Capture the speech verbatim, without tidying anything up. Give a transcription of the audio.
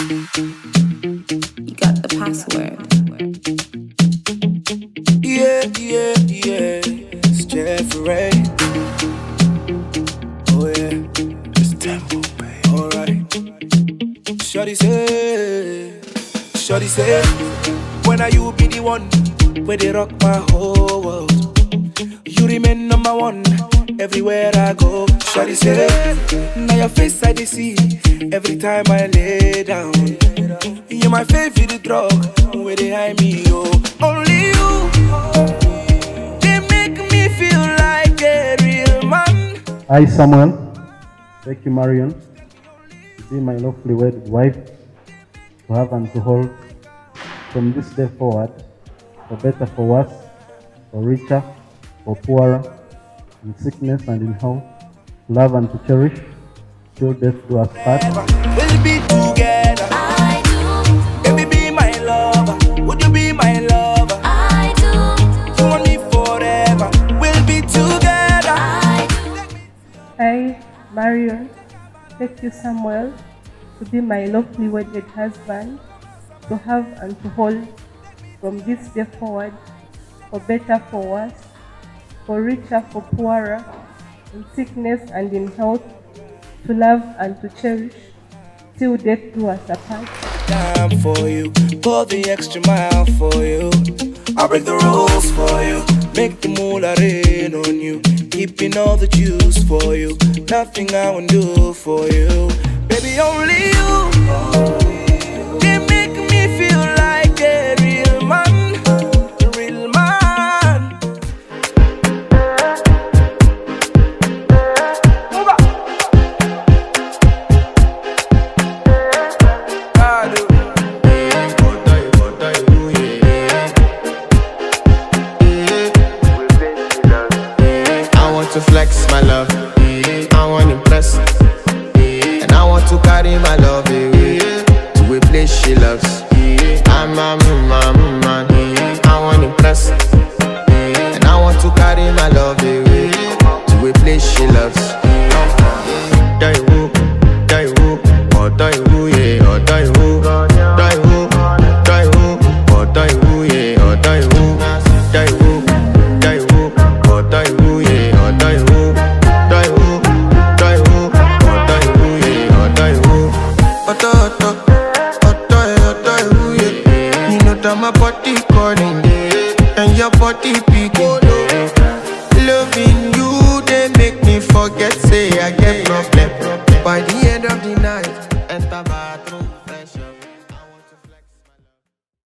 You got the password. Yeah, yeah, yeah. It's Jeffrey. Oh yeah. It's tempo, baby. Alright. Shorty say, Shorty say, when are you be the one where they rock my whole world? You remain number one everywhere I go. Shorty say, now your face I dey see every time I lay down. You're my favorite drug, where they hide me, oh. Only you, they make me feel like a real man. Hi Samuel, thank you Marion, to be my lovely wedded wife, to have and to hold from this day forward, for better, for worse, for richer, for poorer, in sickness and in health, to love and to cherish, till death do us part. We'll be together. I do. Baby, be my lover. Would you be my lover? I do. You want me forever. We'll be together. I do. I, Marion, take you Samuel to be my lovely wedded husband, to have and to hold from this day forward, for better, for worse, for richer, for poorer, in sickness and in health, to love and to cherish, till death do us apart. Time for you, pour the extra mile for you. I'll break the rules for you, make the moolah rain on you, keeping all the juice for you. Nothing I won't do for you, baby, only you. They make me feel like a real man, a real man. I do. I want to flex my love, I want to impress, and I want to carry my love away to a place she loves. I'm a man, man, I want to impress, and I want to carry my love away to a place she loves. Die who, die who, or die who, yeah, or die who, die who, die who, or die who, yeah, or die who, die who, die who, or die who, yeah, or die who, die who, die who, or die who, yeah, or die who. Oto, oto, oto, oto, who, yeah. You know that my body calling, and your body picking. Loving you, they make me forget, say I get no.